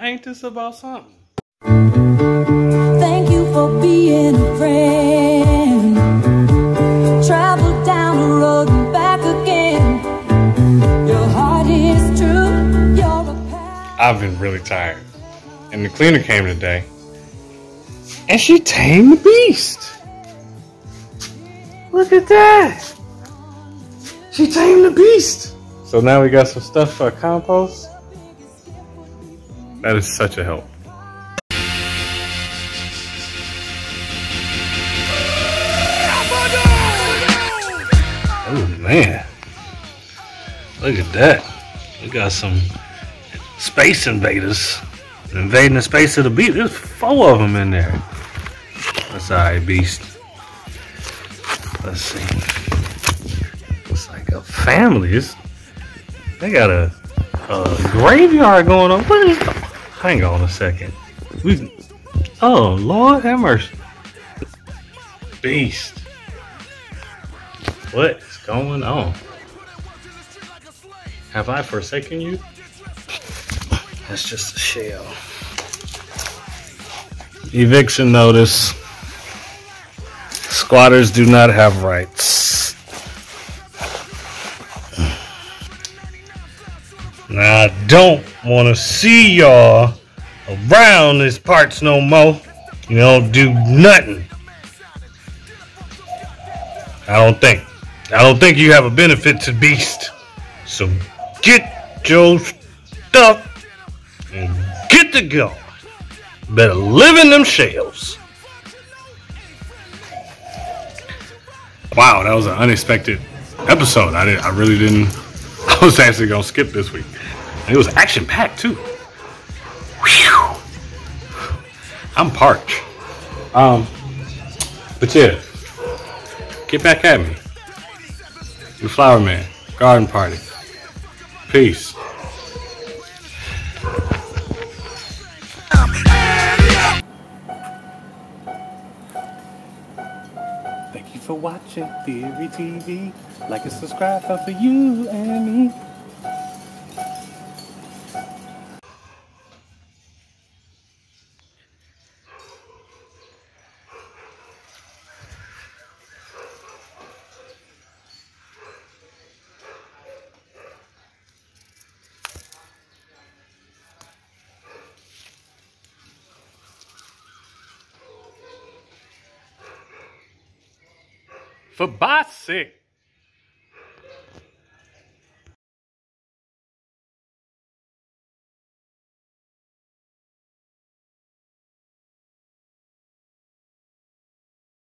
Ain't this about something? Thank you for being a friend. Travel down the road and back again. Your heart is true. You're a pal. I've been really tired. And the cleaner came today. And she tamed the beast. Look at that. She tamed the beast. So now we got some stuff for compost. That is such a help. Oh man. Look at that. We got some space invaders invading the space of the beast. There's 4 of them in there. That's alright, beast. Let's see. It's like a family. They got a graveyard going on. What is? Hang on a second. Oh Lord have mercy. Beast. What is going on? Have I forsaken you? That's just a shell. Eviction notice. Squatters do not have rights. Now I don't want to see y'all around these parts no more. You don't do nothing. I don't think you have a benefit to Beast. So get your stuff and get to go. Better live in them shells. Wow, that was an unexpected episode. I really didn't. I was actually gonna skip this week. And it was action packed too. Whew. I'm parched. But yeah, get back at me. The Flower Man Garden Party. Peace. Thank you for watching Theory TV. Like and subscribe for you and me. For God's sake.